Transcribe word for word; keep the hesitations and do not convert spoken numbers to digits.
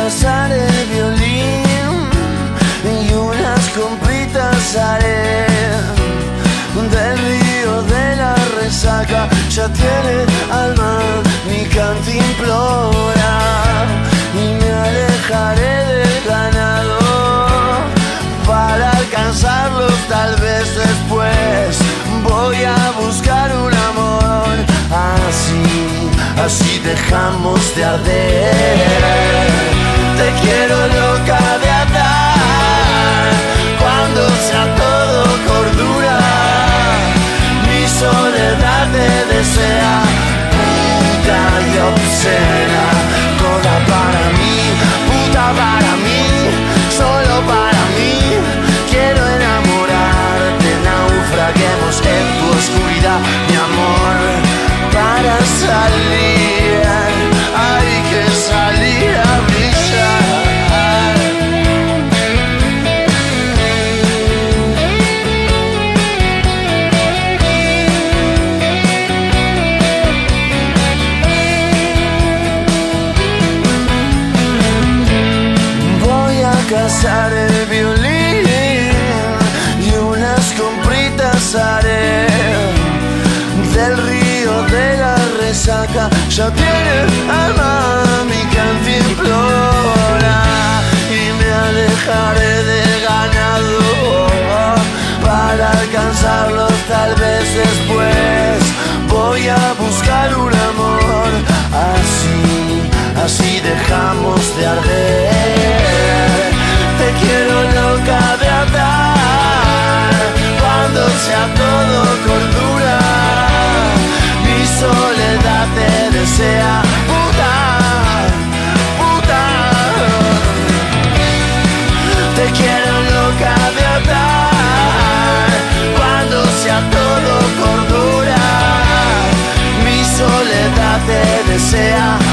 casar el violín y unas compritas haré. Del río de la resaca ya tiene alma mi cantimplora, y me alejaré del ganado para alcanzarlos tal vez después. Voy a buscar un amor, así, así dejamos de arder. Te quiero loca de atar, cuando sea todo cordura. Mi soledad te desea, puta y obscena, toda para mí, puta para mí, solo para mí. Quiero enamorarte, naufraguemos en tu oscuridad, mi amor. Para salir hay que salir a brillar. Voy a cazar el violín y unas compritas haré. Del río de la resaca ya tiene alma mi cantimplora, y me alejaré del ganado para alcanzarlos tal vez después. Voy a buscar un amor, así, así dejamos de arder. Te quiero loca de atar, cuando sea todo cordura. Mi soledad te desea, puta, puta. Te quiero loca de atar, cuando sea todo cordura. Mi soledad te desea.